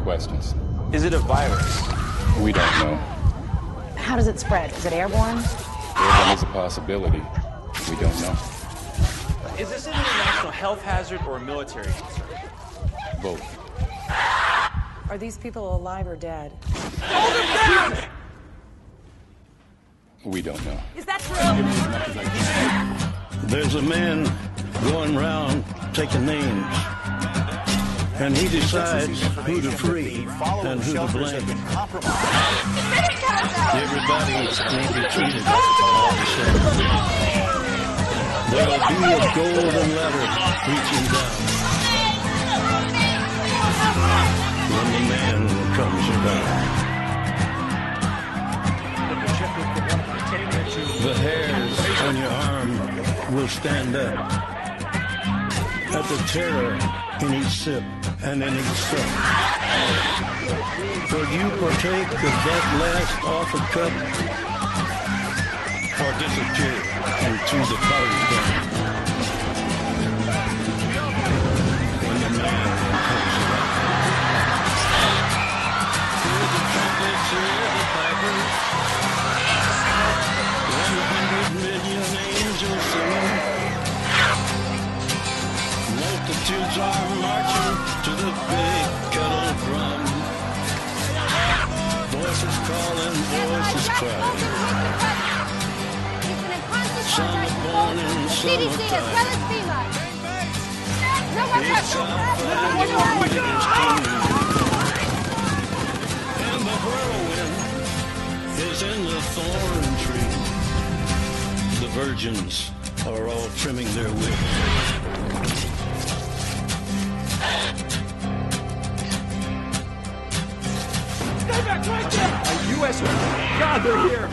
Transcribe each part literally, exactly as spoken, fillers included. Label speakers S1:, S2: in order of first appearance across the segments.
S1: questions.
S2: Is it a virus?
S1: We don't know.
S3: How does it spread? Is it airborne?
S1: Airborne is a possibility. We don't know.
S2: Is this an international health hazard or a military concern?
S1: Both.
S3: Are these people alive or dead?
S2: Hold them down!
S1: We don't know.
S3: Is that true?
S4: There's a man going around taking names, and he decides who to free and who to blame. Everybody may be treated all the same. There'll be a golden ladder reaching down when the man comes around. The hairs on your arm will stand up at the terror in each sip and in each sup. Will you partake of that last offered cup or disappear into the powder gun when the man comes around? Hear the trumpets, hear the pipers, one hundred million angels singing. Multitudes are marching to the big kettle drum. Voices calling, voices crying. Some are born in summertime. It's our flag and freedom's king. And the whirlwind is in the thorn tree. The virgins are all trimming their wicks.
S2: Stay back right there! A U S God, they're here!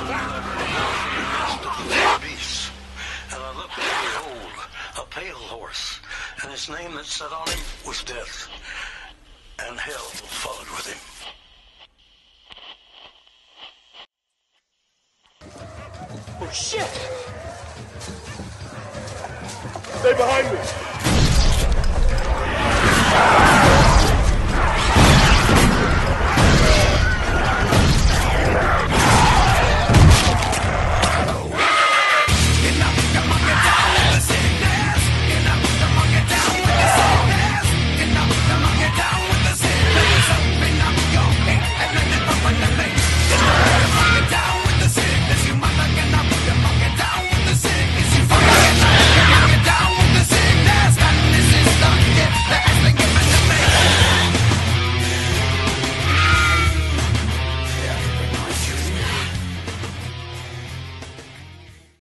S4: Beast, and I looked and behold, a pale horse, and his name that sat on him was Death, and hell followed with him.
S2: Oh, shit! Stay behind me!